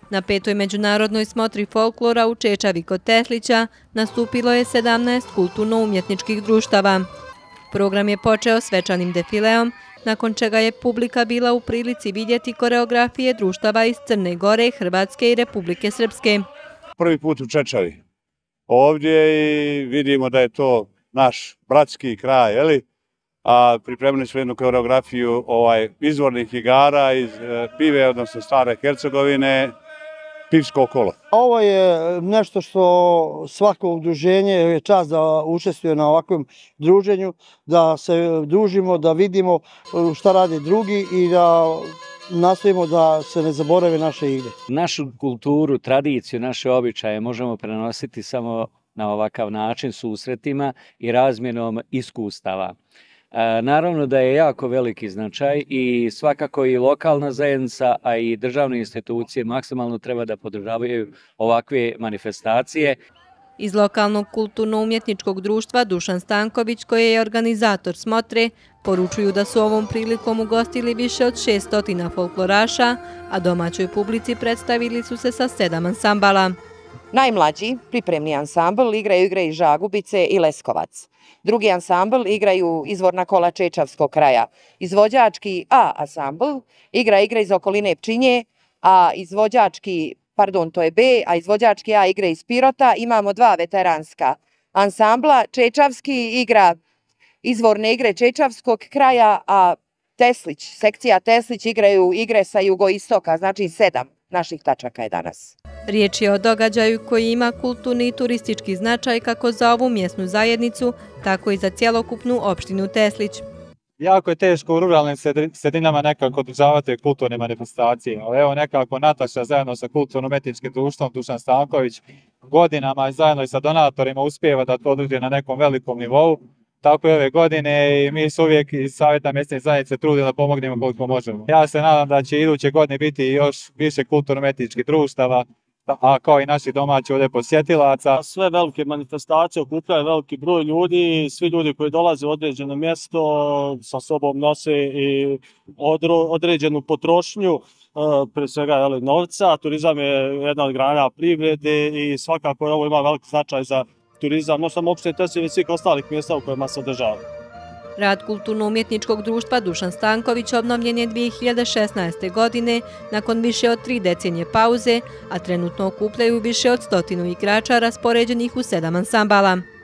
Na 5. međunarodnoj smotri folklora u Čečavi kod Teslića nastupilo je 17 kulturno-umjetničkih društava. Program je počeo svečanim defileom, nakon čega je publika bila u prilici vidjeti koreografije društava iz Crne Gore, Hrvatske i Republike Srpske. Prvi put u Čečavi ovdje i vidimo da je to naš bratski kraj, a pripremili smo jednu koreografiju izvornih igara iz Pive, odnosno Stare Hercegovine, Pivsko kolo. Ovo je nešto što svako udruženje je čast da učestvuje na ovakvom druženju, da se družimo, da vidimo šta rade drugi i da nastojimo da se ne zaborave naše igre. Našu kulturu, tradiciju, naše običaje možemo prenositi samo na ovakav način, susretima i razmjenom iskustava. Naravno da je jako veliki značaj i svakako i lokalna zajednica, a i državne institucije maksimalno treba da podržavaju ovakve manifestacije. Iz lokalnog kulturno-umjetničkog društva Dušan Stanković, koji je organizator smotre, poručuju da su ovom prilikom ugostili više od 600 folkloraša, a domaćoj publici predstavili su se sa 7 ansambala. Najmlađi, pripremni ansambl, igraju igre iz Žagubice i Leskovac. Drugi ansambl igraju izvorna kola Čečavskog kraja. Izvođački A ansambl igra igre iz okoline Pčinje, a izvođački A igre iz Pirota. Imamo 2 veteranska ansambla. Čečavski igra izvorne igre Čečavskog kraja, a sekcija Teslić igraju igre sa jugoistoka, znači 7 naših tačaka je danas. Riječ je o događaju koji ima kulturni i turistički značaj kako za ovu mjesnu zajednicu, tako i za cjelokupnu opštinu Teslić. Jako je teško u ruralnim sredinama nekako održavati kulturne manifestacije, ali evo nekako Nataša zajedno sa kulturno-umjetničkim društvom Dušan Stanković godinama zajedno i sa donatorima uspijeva da to održi na nekom velikom nivou. Tako i ove godine i mi se uvijek iz Savjeta mjesne zajednice trudimo da pomognemo koliko možemo. Ja se nadam da će iduće godine biti još više kulturno-umjetničkih društava, a kao i naših domaćih ovdje posjetilaca. Sve velike manifestacije okupljaju veliki broj ljudi, svi ljudi koji dolaze u određeno mjesto sa sobom nose i određenu potrošnju, prije svega novca. Turizam je jedna od grana privrede i svakako ovo ima veliki značaj za turizam, no samo opštine Teslić i svih ostalih mjesta u kojima se održava. Rad kulturno-umjetničkog društva Dušan Stanković obnovljen je 2016. godine nakon više od 3 decenije pauze, a trenutno okupljaju više od 100 igrača raspoređenih u 7 ansambala.